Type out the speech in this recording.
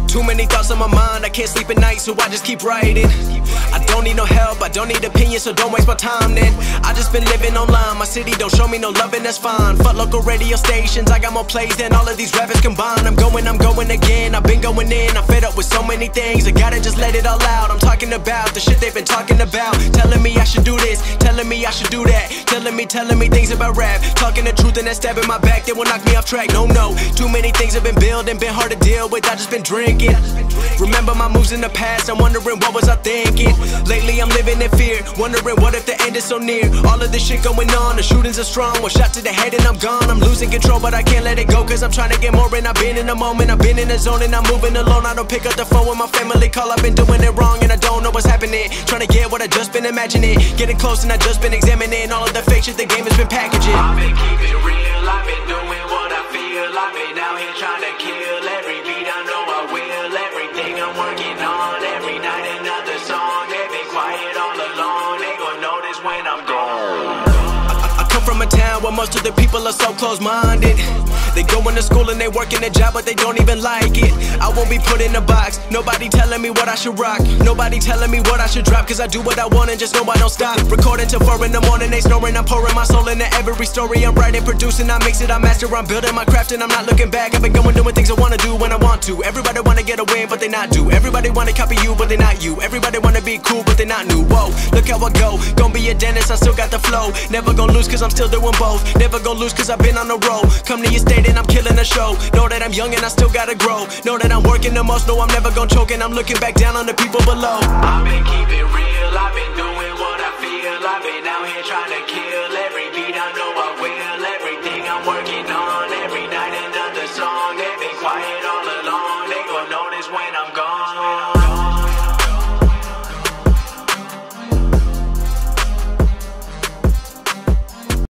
Too many thoughts on my mind, I can't sleep at night, so I just keep writing. I don't need no help, I don't need opinions, so don't waste my time then. I just been living online, my city don't show me no loving, that's fine. Fuck local radio stations, I got more plays than all of these rappers combined. I'm going again, I've been going in, I'm fed up with so many things. I gotta just let it all out, I'm talking about the shit they've been talking about. Telling me I should do this, telling me I should do that. Telling me things about rap. Talking the truth and that stab in my back, they will knock me off track, no. Too many things have been building, been hard to deal with, I just been drinking. Remember my moves in the past, I'm wondering what was I thinking. Lately I'm living in fear, wondering what if the end is so near. All of this shit going on, the shootings are strong. One shot to the head and I'm gone. I'm losing control but I can't let it go, cause I'm trying to get more. And I've been in the moment, I've been in the zone, and I'm moving alone. I don't pick up the phone when my family call, I've been doing it wrong and I don't know what's happening. Trying to get what I just been imagining, getting close and I just been examining all of the fake shit the game has been packaging. I've been keeping real, I've been doing what I feel. I've been out here trying to kill every beat, I know I will. Everything I'm working on, every night another song. They've been quiet all along, they gon' notice when I'm gone. I come from a town where most of the people are so close-minded. They go into school and they work in a job but they don't even like it. I won't be put in a box, nobody telling me what I should rock. Nobody telling me what I should drop, cause I do what I want and just know I don't stop. Recording till 4 in the morning, they snoring. I'm pouring my soul into every story. I'm writing, producing, I mix it, I master. I'm building my craft and I'm not looking back. I've been going doing things I wanna do when I want to. Everybody wanna get a win but they not do. Everybody wanna copy you but they not you. Everybody wanna be cool but they not new. Whoa, look how I go, gonna be a dentist, I still got the flow. Never gonna lose cause I'm still doing both. Never gonna lose cause I've been on the road. Come to your state and I'm killing the show. Know that I'm young and I still gotta grow. Know that I'm working the most, know I'm never gonna choke. And I'm looking back down on the people below. I've been keeping real, I've been doing what I feel. I've been out here trying to kill every beat.